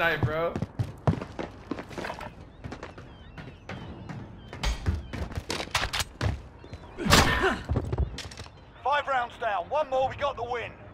Knife, bro. Five rounds down. One more, we got the win.